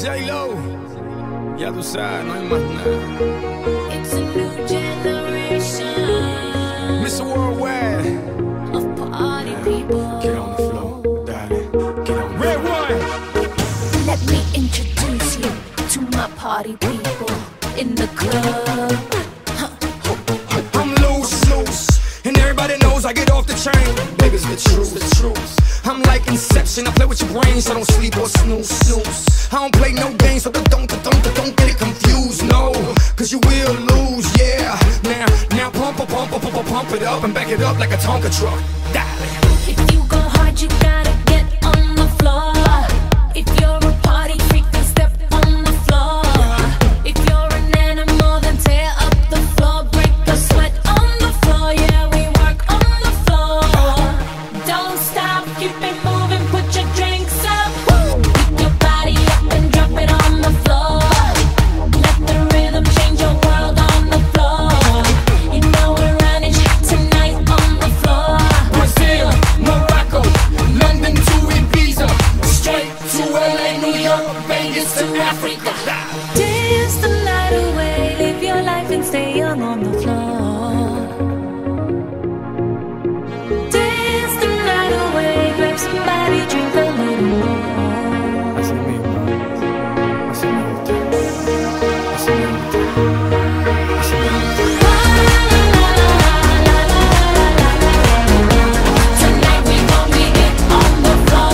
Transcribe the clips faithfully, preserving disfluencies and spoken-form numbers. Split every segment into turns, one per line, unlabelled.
J-Lo, ya tú sabes, no hay más nada.
It's a new generation.
mister Worldwide.
Of party people.
Get on the floor, dale. Get on the Red one.
Let me introduce you to my party people in the club.
I'm loose, loose, and everybody knows I get off the train. Baby's the truth, the truth. I'm like Inception, I play with your brain, so don't sleep or snooze, snooze. I don't play no games, so don't, don't, don't, don't get it confused, no. Cause you will lose, yeah. Now, now pump, pump, pump, pump, pump, pump it up and back it up like a Tonka truck. Darling.
If you go hard, you gotta get on the floor. If you're a party freak, then step on the floor. If you're an animal, then tear up the floor. Break the sweat on the floor, yeah, we work on the floor. Don't stop, keep it moving, put your drinks up. Pick your body up and drop it on the floor. Let the rhythm change your world on the floor. You know we're running tonight on the floor.
Brazil, Morocco, London to Ibiza, straight to L A, New York, Vegas to Africa.
Dance the night away, live your life and stay young on the floor. Dance the night away, grab somebody, drink a little more.
Así mismo, así me gusta, así me gusta, así me gusta.
Tonight we gon' be it on the floor.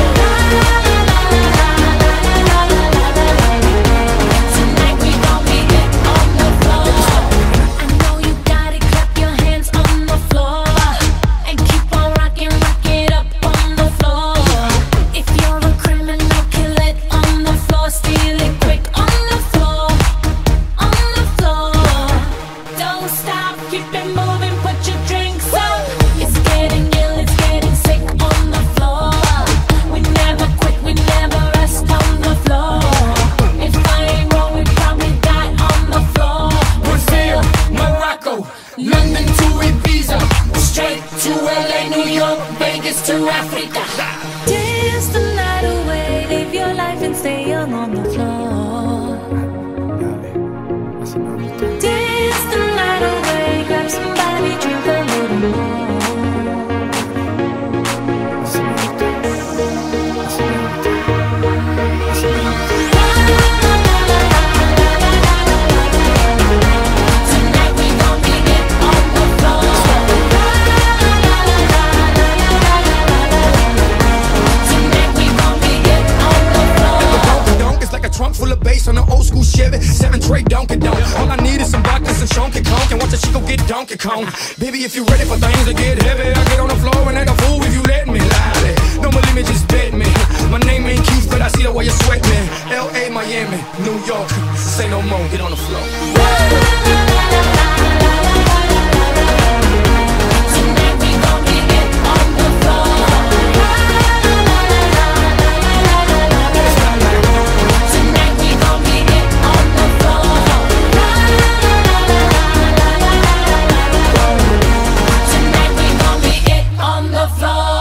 Tonight we gon' be it on the floor. I know you got it, clap your hands on the floor. And keep on rocking, rock it up on the floor. If you're a criminal, kill it on the floor. Steal it quick on the floor. On the floor. Don't stop, keep it moving, put your drinks up. It's getting ill, it's getting sick on the floor. We never quit, we never rest on the floor. If I ain't wrong, we probably die on the floor.
Brazil, Morocco, London to Ibiza, straight to L A, New York, Vegas to Africa.
Dance the night away, live your life and stay young on the floor. Dance the night away, grab somebody, drink a little more. Tonight we gon' be it on the floor. Tonight we gon' be it on the floor.
Donk is like a trunk full of bass on an old school Chevy, seven tray Donkey Donk. All I need is some vodka, some Chunky Conk, and watch the Chico get Donkey Kong. Baby, if you ready for things to get heavy, I get on the floor and act a fool if you let me. Lie. No more limit, just bet me. My name ain't Keith, but I see the way you sweat me. L A, Miami, New York, say no more, get on the floor.
Tonight we gon' be it on the floor. Tonight we gon' be it on the floor. Tonight we gon' be it on the floor.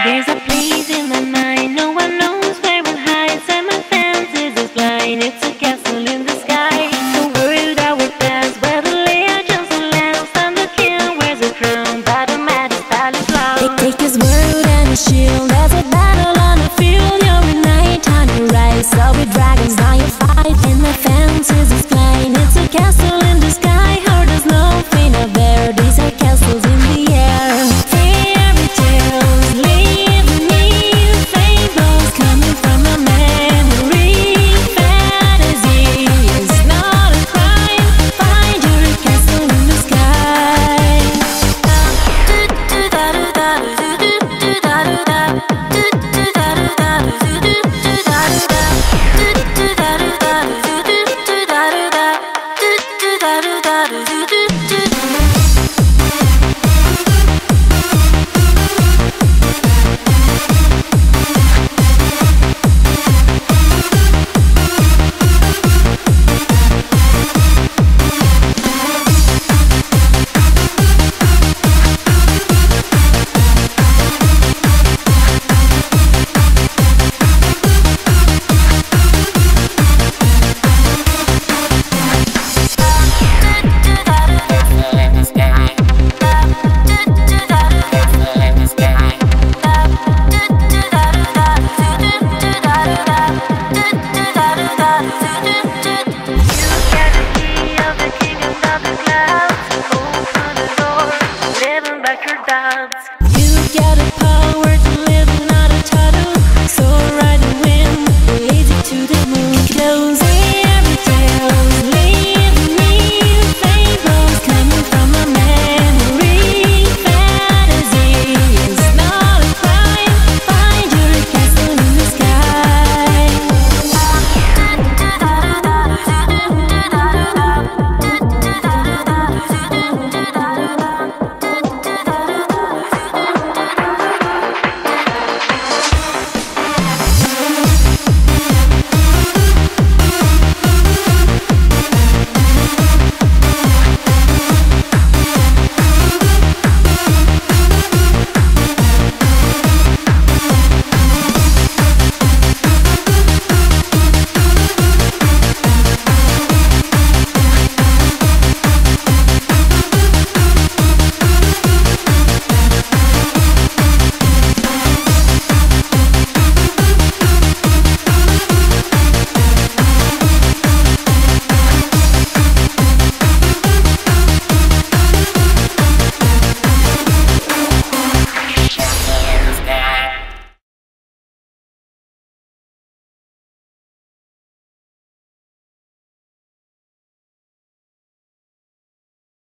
There's a place in my mind, no one knows where it hides, and my fancies is blind. It's a castle in the sky, the world I would pass, where the legends will last, and the king wears a crown by the maddest palace loud. Take, take his word and his shield, there's a battle on the field. You're a knight on your rise, so with dragons now you fight, and my fancies is blind. It's a castle in the sky, how there's no fear of there. These are castles in the air. Fairy tales live in me, fables coming from a memory. Fantasy is not a crime, find your castle in the sky. You got a